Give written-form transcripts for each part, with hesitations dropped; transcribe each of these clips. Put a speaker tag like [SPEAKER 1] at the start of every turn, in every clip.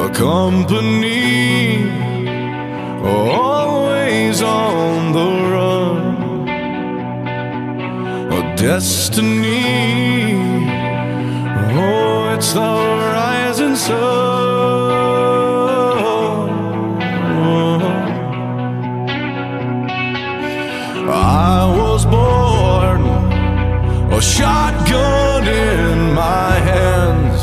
[SPEAKER 1] company, always on the run, a destiny. Oh, it's the rising sun. I was born, a shotgun in my hands,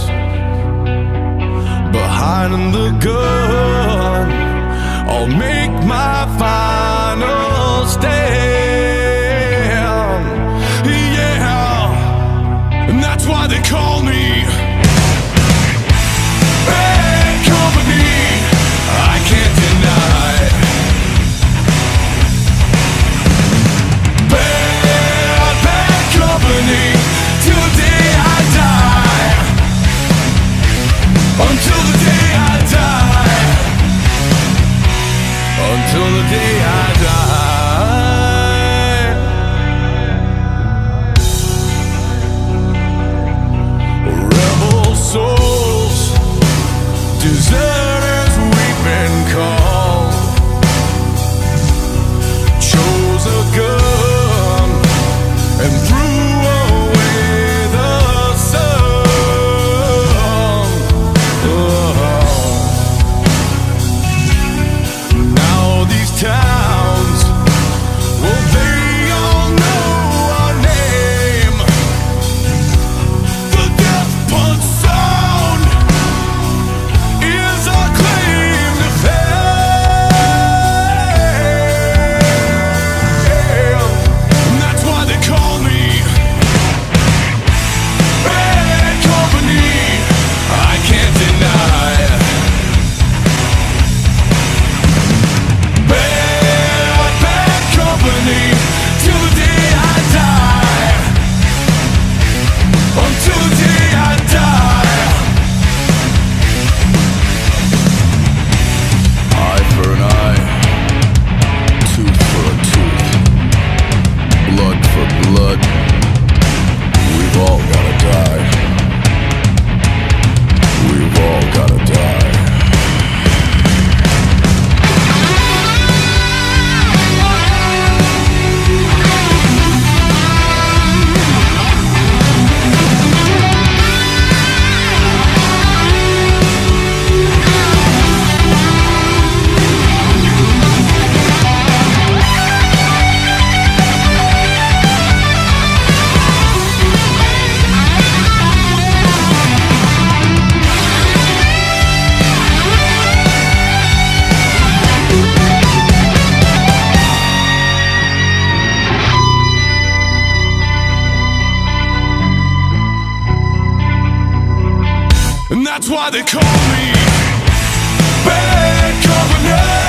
[SPEAKER 1] behind the gun, I'll make my final stand. Yeah, and that's why they call me Bad Company. I can't deny bad, bad company till the day I die. Until the day I die. Until the day I die. Rebel souls, deserters we've been called, chose a gun and threw away the sun. Now these towns, well, they all know our name. The death punch sound is our claim to fame. And that's why they call me Bad Company. I can't deny bad, bad company till the day I die. Until the day I die. Eye for an eye, tooth for a tooth, blood for blood. We've all gotta die. We've all gotta die. And that's why they call me Bad Company.